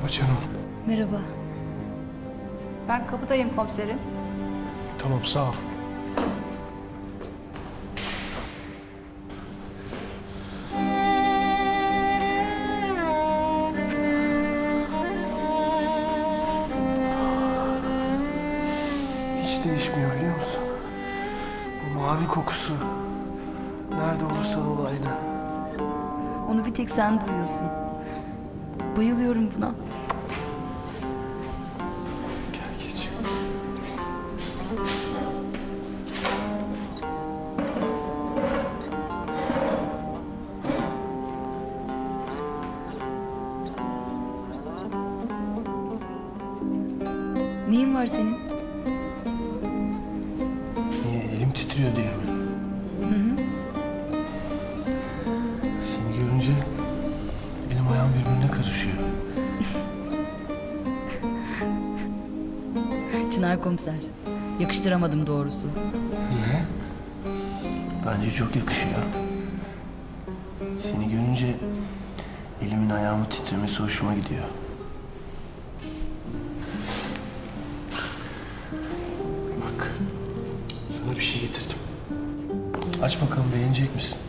Merhaba canım. Merhaba. Ben kapıdayım komiserim. Tamam, sağ ol. Hiç değişmiyor biliyor musun? Bu mavi kokusu. Nerede olursan ol aynı. Onu bir tek sen duyuyorsun. Bayılıyorum buna. Gel geç. Neyin var senin? Niye, elim titriyor diye mi? Hı hı. Seni görünce elim ayağım birbirine karışıyor. Çınar komiser. Yakıştıramadım doğrusu. Niye? Bence çok yakışıyor. Seni görünce elimin ayağımın titremesi hoşuma gidiyor. Bak, sana bir şey getirdim. Aç bakalım, beğenecek misin?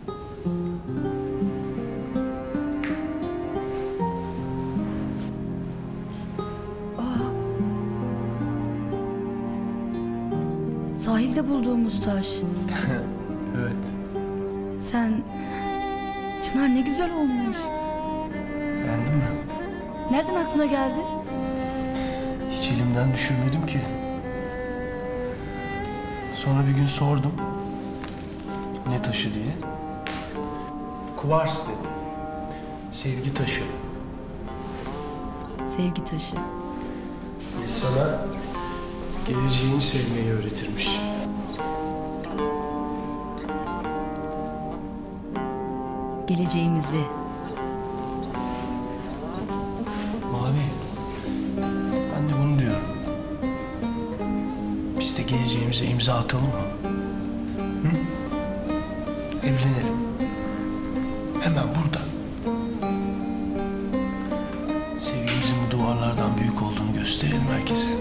Sahilde bulduğumuz taş. Evet. Sen... Çınar ne güzel olmuş. Beğendin mi? Nereden aklına geldi? Hiç elimden düşürmedim ki. Sonra bir gün sordum. Ne taşı diye. Kuvars dedi. Sevgi taşı. Sevgi taşı. İnsana geleceğini sevmeyi öğretirmiş. Geleceğimizi. Mavi. Ben de bunu diyorum. Biz de geleceğimize imza atalım mı? Hı? Evlenelim. Hemen burada. Sevgimizin bu duvarlardan büyük olduğunu gösterelim herkese.